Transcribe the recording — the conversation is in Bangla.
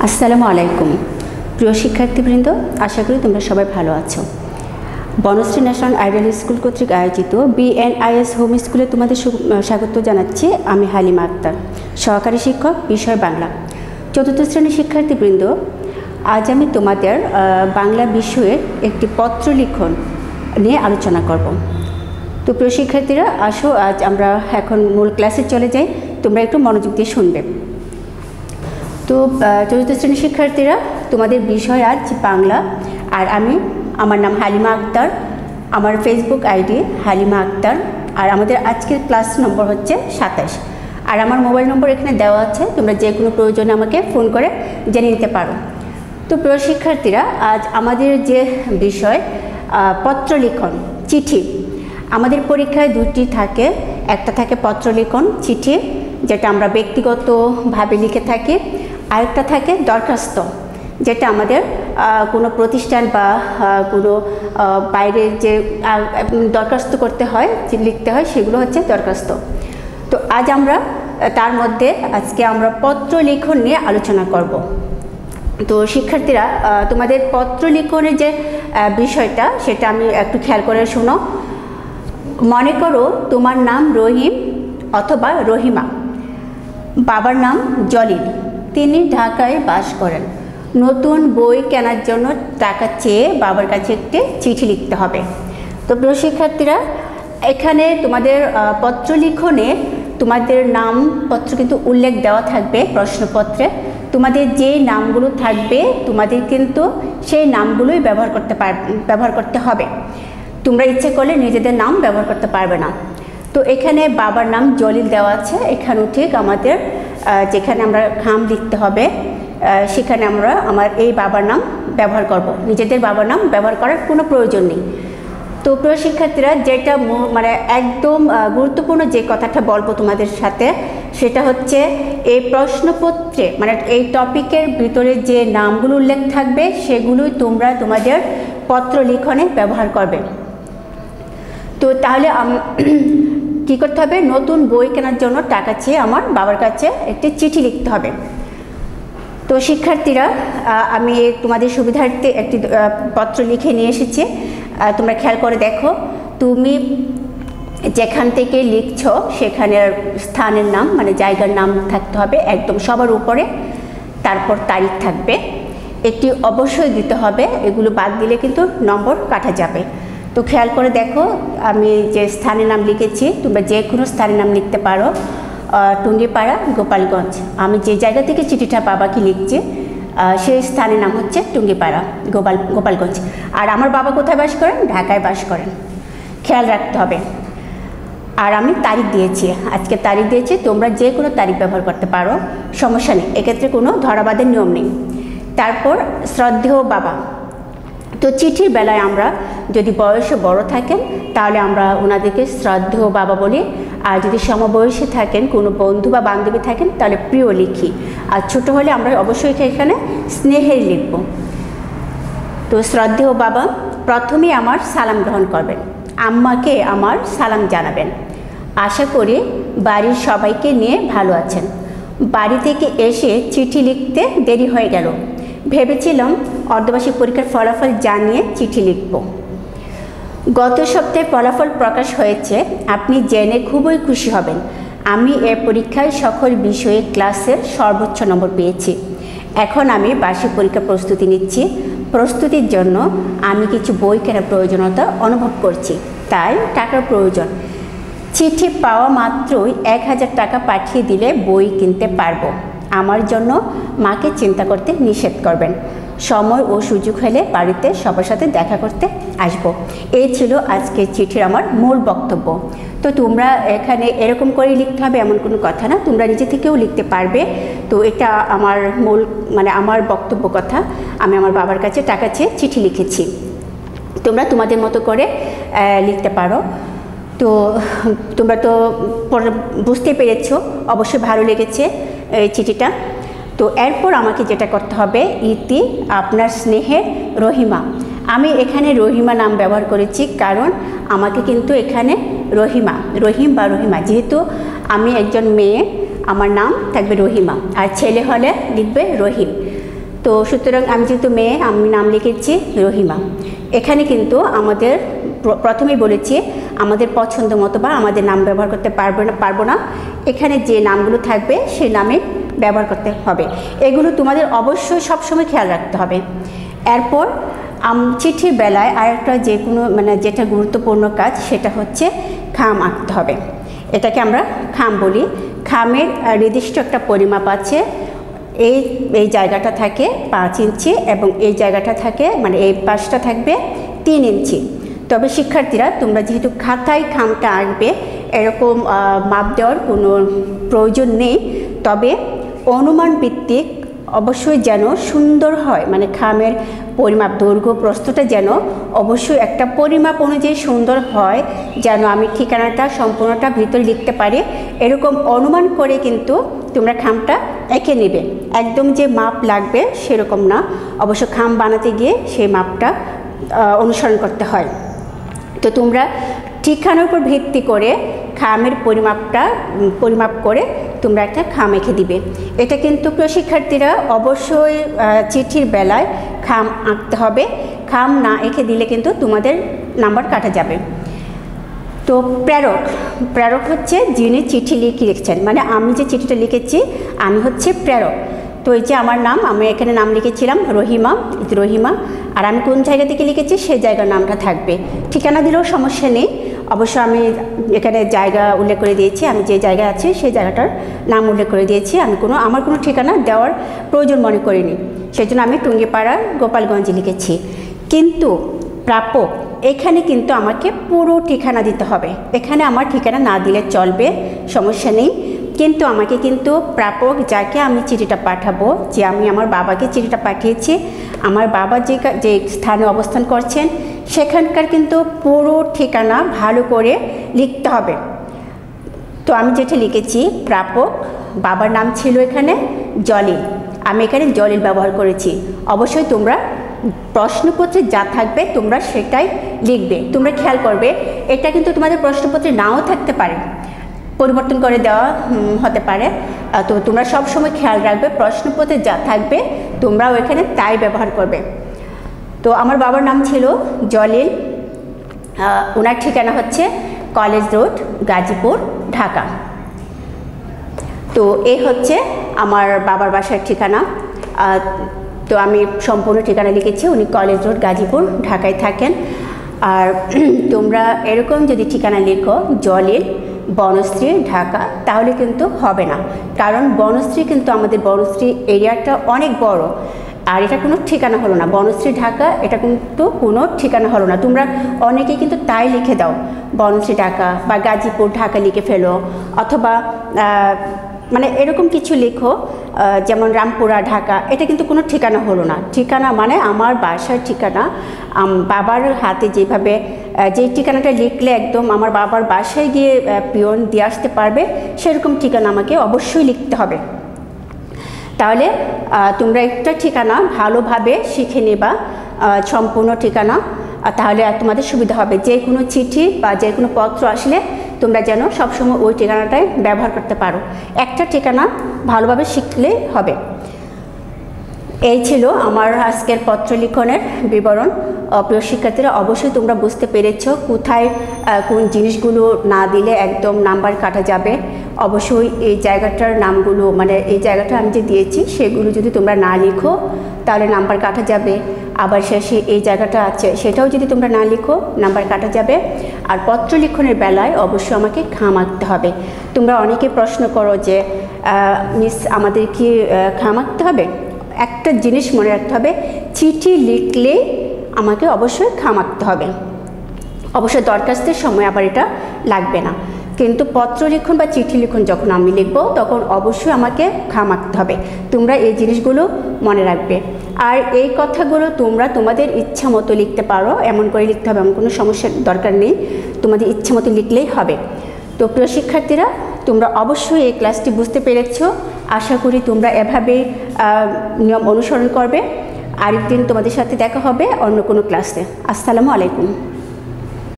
আসসালামু আলাইকুম প্রিয় শিক্ষার্থীবৃন্দ, আশা করি তোমরা সবাই ভালো আছো। বনশ্রী ন্যাশনাল আইডিয়াল স্কুল কর্তৃক আয়োজিত BNIS হোম স্কুলে তোমাদের স্বাগত জানাচ্ছি। আমি হালিমা আক্তার, সহকারী শিক্ষক, বিষয় বাংলা। চতুর্থ শ্রেণীর শিক্ষার্থীবৃন্দ, আজ আমি তোমাদের বাংলা বিষয়ের একটি পত্র লিখন নিয়ে আলোচনা করব। তো প্রিয় শিক্ষার্থীরা, আসো আজ আমরা এখন মূল ক্লাসে চলে যাই। তোমরা একটু মনোযোগ দিয়ে শুনবে। তো চতুর্থ শ্রেণীর শিক্ষার্থীরা, তোমাদের বিষয় আজ বাংলা। আর আমার নাম হালিমা আক্তার, আমার ফেসবুক আইডি হালিমা আক্তার। আর আমাদের আজকের ক্লাস নম্বর হচ্ছে 27। আর আমার মোবাইল নম্বর এখানে দেওয়া আছে, তোমরা যে কোনো প্রয়োজনে আমাকে ফোন করে জেনে নিতে পারো। তো প্রিয় শিক্ষার্থীরা, আজ আমাদের যে বিষয় পত্র লিখন, চিঠি। আমাদের পরীক্ষায় দুটি থাকে, একটা থাকে পত্র লিখন চিঠি, যেটা আমরা ব্যক্তিগতভাবে লিখে থাকি। আরেকটা থাকে দরখাস্ত, যেটা আমাদের কোনো প্রতিষ্ঠান বা কোনো বাইরে যে দরখাস্ত করতে হয়, লিখতে হয়, সেগুলো হচ্ছে দরখাস্ত। তো আজ আমরা তার মধ্যে আজকে আমরা পত্র লিখন নিয়ে আলোচনা করব। তো শিক্ষার্থীরা, তোমাদের পত্র লিখনের যে বিষয়টা, সেটা আমি একটু খেয়াল করে শোনো। মনে করো তোমার নাম রহিম অথবা রহিমা, বাবার নাম জলিল, তিনি ঢাকায় বাস করেন। নতুন বই কেনার জন্য টাকা চেয়ে বাবার কাছে একটি চিঠি লিখতে হবে। তো প্রিয় শিক্ষার্থীরা, এখানে তোমাদের পত্র লিখনে তোমাদের নামপত্র কিন্তু উল্লেখ দেওয়া থাকবে প্রশ্নপত্রে। তোমাদের যে নামগুলো থাকবে, তোমাদের কিন্তু সেই নামগুলোই ব্যবহার করতে হবে। তোমরা ইচ্ছে করলে নিজেদের নাম ব্যবহার করতে পারবে না। তো এখানে বাবার নাম জলিল দেওয়া আছে, এখানেও ঠিক আমাদের যেখানে আমরা খাম লিখতে হবে, সেখানে আমরা আমার এই বাবার নাম ব্যবহার করব। নিজেদের বাবার নাম ব্যবহার করার কোনো প্রয়োজন নেই। তো প্রিয় শিক্ষার্থীরা, যেটা মানে একদম গুরুত্বপূর্ণ যে কথাটা বলবো তোমাদের সাথে, সেটা হচ্ছে এই প্রশ্নপত্রে মানে এই টপিকের ভিতরে যে নামগুলো উল্লেখ থাকবে, সেগুলোই তোমরা তোমাদের পত্র লিখনে ব্যবহার করবে। তো তাহলে কী করতে হবে? নতুন বই কেনার জন্য টাকা চেয়ে আমার বাবার কাছে একটি চিঠি লিখতে হবে। তো শিক্ষার্থীরা, আমি তোমাদের সুবিধার্থে একটি পত্র লিখে নিয়ে এসেছি। তোমরা খেয়াল করে দেখো, তুমি যেখান থেকে লিখছ সেখানের স্থানের নাম মানে জায়গার নাম থাকতে হবে একদম সবার উপরে, তারপর তারিখ থাকবে। এটি অবশ্যই দিতে হবে, এগুলো বাদ দিলে কিন্তু নম্বর কাটা যাবে। তো খেয়াল করে দেখো, আমি যে স্থানের নাম লিখেছি, তোমরা যে কোনো স্থানের নাম লিখতে পারো। টুঙ্গিপাড়া, গোপালগঞ্জ। আমি যে জায়গা থেকে চিঠিটা বাবাকে লিখছি, সেই স্থানের নাম হচ্ছে টুঙ্গিপাড়া, গোপালগঞ্জ। আর আমার বাবা কোথায় বাস করেন? ঢাকায় বাস করেন। খেয়াল রাখতে হবে। আর আমি তারিখ দিয়েছি, আজকে তারিখ দিয়েছি, তোমরা যে কোনো তারিখ ব্যবহার করতে পারো, সমস্যা নেই, এক্ষেত্রে কোনো ধরাবাদের নিয়ম নেই। তারপর শ্রদ্ধেয় বাবা। তো চিঠির বেলায় আমরা যদি বয়সে বড় থাকেন, তাহলে আমরা ওনাদেরকে শ্রদ্ধেয় বাবা বলি। আর যদি সমবয়সী থাকেন, কোনো বন্ধু বা বান্ধবী থাকেন, তাহলে প্রিয় লিখি। আর ছোট হলে আমরা অবশ্যই এখানে স্নেহের লিখব। তো শ্রদ্ধেয় বাবা প্রথমেই আমার সালাম গ্রহণ করবেন, আম্মাকে আমার সালাম জানাবেন। আশা করি বাড়ির সবাইকে নিয়ে ভালো আছেন। বাড়ি থেকে এসে চিঠি লিখতে দেরি হয়ে গেল, ভেবেছিলাম অর্ধবার্ষিক পরীক্ষার ফলাফল জানিয়ে চিঠি লিখব। গত সপ্তাহে ফলাফল প্রকাশ হয়েছে, আপনি জেনে খুবই খুশি হবেন। আমি এ পরীক্ষায় সকল বিষয়ে ক্লাসের সর্বোচ্চ নম্বর পেয়েছি। এখন আমি বার্ষিক পরীক্ষার প্রস্তুতি নিচ্ছি। প্রস্তুতির জন্য আমি কিছু বই কেনার প্রয়োজনীয়তা অনুভব করছি, তাই টাকার প্রয়োজন। চিঠি পাওয়া মাত্রই 1000 টাকা পাঠিয়ে দিলে বই কিনতে পারবো। আমার জন্য মাকে চিন্তা করতে নিষেধ করবেন। সময় ও সুযোগ হলে বাড়িতে সবার সাথে দেখা করতে আসব। এই ছিল আজকের চিঠির আমার মূল বক্তব্য। তো তোমরা এখানে এরকম করেই লিখতে হবে এমন কোনো কথা না, তোমরা নিজে থেকেও লিখতে পারবে। তো এটা আমার মূল মানে আমার বক্তব্য কথা। আমি আমার বাবার কাছে টাকা চেয়ে চিঠি লিখেছি, তোমরা তোমাদের মতো করে লিখতে পারো। তো তোমরা তো বুঝতে পেরেছো, অবশ্যই ভালো লেগেছে এই চিঠিটা। তো এরপর আমাকে যেটা করতে হবে, ইতি আপনার স্নেহের রহিমা। আমি এখানে রহিমা নাম ব্যবহার করেছি, কারণ আমাকে কিন্তু এখানে রহিম বা রহিমা, যেহেতু আমি একজন মেয়ে, আমার নাম থাকবে রহিমা, আর ছেলে হলে লিখবে রহিম। তো সুতরাং আমি যেহেতু মেয়ে, আমি নাম লিখেছি রহিমা। এখানে কিন্তু আমাদের প্রথমেই বলেছি আমাদের পছন্দ মতো বা আমাদের নাম ব্যবহার করতে পারবো না। এখানে যে নামগুলো থাকবে সেই নামে ব্যবহার করতে হবে। এগুলো তোমাদের অবশ্যই সবসময় খেয়াল রাখতে হবে। এরপর চিঠির বেলায় আরেকটা যে কোনো যেটা গুরুত্বপূর্ণ কাজ সেটা হচ্ছে খাম আঁকতে হবে। এটাকে আমরা খাম বলি। খামের নির্দিষ্ট একটা পরিমাপ আছে। এই জায়গাটা থাকে 5 ইঞ্চি এবং এই জায়গাটা থাকে এই পাশটা থাকবে 3 ইঞ্চি। তবে শিক্ষার্থীরা তোমরা যেহেতু খাতায় খামটা আঁকবে এরকম মাপ দেওয়ার কোনো প্রয়োজন নেই। তবে অনুমান ভিত্তিক অবশ্যই যেন সুন্দর হয়, খামের পরিমাপ দৈর্ঘ্য প্রস্থটা যেন অবশ্যই একটা পরিমাপ অনুযায়ী সুন্দর হয়, যেন আমি ঠিকানাটা সম্পূর্ণটা ভিতরে লিখতে পারি এরকম অনুমান করে কিন্তু তোমরা খামটা এঁকে নেবে। একদম যে মাপ লাগবে সেরকম না, অবশ্য খাম বানাতে গিয়ে সেই মাপটা অনুসরণ করতে হয়। তো তোমরা ঠিকানার উপর ভিত্তি করে খামের পরিমাপ করে তোমরা একটা খাম এঁকে দিবে। এটা কিন্তু প্রশিক্ষার্থীরা অবশ্যই চিঠির বেলায় খাম আঁকতে হবে। খাম না এঁকে দিলে কিন্তু তোমাদের নাম্বার কাটা যাবে। তো প্রেরক হচ্ছে যিনি চিঠি লিখছেন, আমি যে চিঠিটা লিখেছি আমি হচ্ছে প্রেরক। তো এই যে আমার নাম, আমি এখানে নাম লিখেছিলাম রহিমা, আর আমি কোন জায়গা থেকে লিখেছি সেই জায়গার নামটা থাকবে। ঠিকানা দিলেও সমস্যা নেই, অবশ্য আমি এখানে জায়গা উল্লেখ করে দিয়েছি। আমি যে জায়গায় আছি সেই জায়গাটার নাম উল্লেখ করে দিয়েছি। আমি আমার কোনো ঠিকানা দেওয়ার প্রয়োজন মনে করিনি, সেই জন্য আমি টুঙ্গিপাড়া গোপালগঞ্জে লিখেছি। কিন্তু প্রাপক এখানে কিন্তু আমাকে পুরো ঠিকানা দিতে হবে। এখানে আমার ঠিকানা না দিলে চলবে, সমস্যা নেই। কিন্তু আমাকে কিন্তু প্রাপক যাকে আমি চিঠিটা পাঠাবো, যে আমি আমার বাবাকে চিঠিটা পাঠিয়েছি, আমার বাবা যে স্থানে অবস্থান করছেন সেখানকার কিন্তু পুরো ঠিকানা ভালো করে লিখতে হবে। তো আমি যেটা লিখেছি প্রাপক, বাবার নাম ছিল এখানে জলিল, আমি এখানে জলিল ব্যবহার করেছি। অবশ্যই তোমরা প্রশ্নপত্রে যা থাকবে তোমরা সেটাই লিখবে। তোমরা খেয়াল করবে এটা কিন্তু তোমাদের প্রশ্নপত্রে নাও থাকতে পারে, পরিবর্তন করে দেওয়া হতে পারে। তো তোমরা সব সময় খেয়াল রাখবে প্রশ্নপত্রে যা থাকবে তোমরাও এখানে তাই ব্যবহার করবে। তো আমার বাবার নাম ছিল জলিল, ওনার ঠিকানা হচ্ছে কলেজ রোড, গাজীপুর, ঢাকা। তো এই হচ্ছে আমার বাবার বাসার ঠিকানা। তো আমি সম্পূর্ণ ঠিকানা লিখেছি, উনি কলেজ রোড, গাজীপুর, ঢাকায় থাকেন। আর তোমরা এরকম যদি ঠিকানা লেখো জলিল, বনশ্রী, ঢাকা, তাহলে কিন্তু হবে না। কারণ বনশ্রী কিন্তু আমাদের বনশ্রী এরিয়াটা অনেক বড়, আর এটা কোনো ঠিকানা হলো না। বনশ্রী, ঢাকা এটা কিন্তু কোনো ঠিকানা হলো না। তোমরা অনেকেই কিন্তু তাই লিখে দাও, বনশ্রী, ঢাকা বা গাজীপুর, ঢাকা লিখে ফেলো, অথবা এরকম কিছু লেখো, যেমন রামপুরা, ঢাকা, এটা কিন্তু কোনো ঠিকানা হলো না। ঠিকানা আমার বাসার ঠিকানা, বাবার হাতে যেভাবে যে ঠিকানাটা লিখলে একদম আমার বাবার বাসায় গিয়ে পিয়ন দিয়ে আসতে পারবে সেরকম ঠিকানা আমাকে অবশ্যই লিখতে হবে। তাহলে তোমরা একটা ঠিকানা ভালোভাবে শিখে নেবা, সম্পূর্ণ ঠিকানা, তাহলে তোমাদের সুবিধা হবে। যে কোনো চিঠি বা যে কোনো পত্র আসলে তোমরা যেন সবসময় ওই ঠিকানাটাই ব্যবহার করতে পারো। একটা ঠিকানা ভালোভাবে শিখলেই হবে। এই ছিল আমার আজকের পত্র লিখনের বিবরণ। প্রিয় শিক্ষার্থীরা, অবশ্যই তোমরা বুঝতে পেরেছ কোথায় কোন জিনিসগুলো না দিলে একদম নাম্বার কাটা যাবে। অবশ্যই এই জায়গাটার নামগুলো এই জায়গাটা আমি যে দিয়েছি সেগুলো যদি তোমরা না লিখো তাহলে নাম্বার কাটা যাবে। আবার শেষে এই জায়গাটা আছে সেটাও যদি তোমরা না লিখো নাম্বার কাটা যাবে। আর পত্র লিখনের বেলায় অবশ্যই আমাকে খাম আঁকতে হবে। তোমরা অনেকে প্রশ্ন করো যে মিস আমাদের কি খাম আঁকতে হবে? একটা জিনিস মনে রাখতে হবে, চিঠি লিখলে আমাকে অবশ্যই খাম আঁকতে হবে। অবশ্যই দরখাস্তের সময় আবার এটা লাগবে না, কিন্তু পত্র লিখন বা চিঠি লিখন যখন আমি লিখব তখন অবশ্যই আমাকে খাম আঁকতে হবে। তোমরা এই জিনিসগুলো মনে রাখবে। আর এই কথাগুলো তোমরা তোমাদের ইচ্ছা মতো লিখতে পারো, এমন করে লিখতে হবে এমন কোনো সমস্যার দরকার নেই, তোমাদের ইচ্ছা মতো লিখলেই হবে। তো প্রিয় শিক্ষার্থীরা, তোমরা অবশ্যই এই ক্লাসটি বুঝতে পেরেছ। আশা করি তোমরা এভাবে নিয়ম অনুসরণ করবে। আরেকদিন তোমাদের সাথে দেখা হবে অন্য কোনো ক্লাসে। আসসালামু আলাইকুম।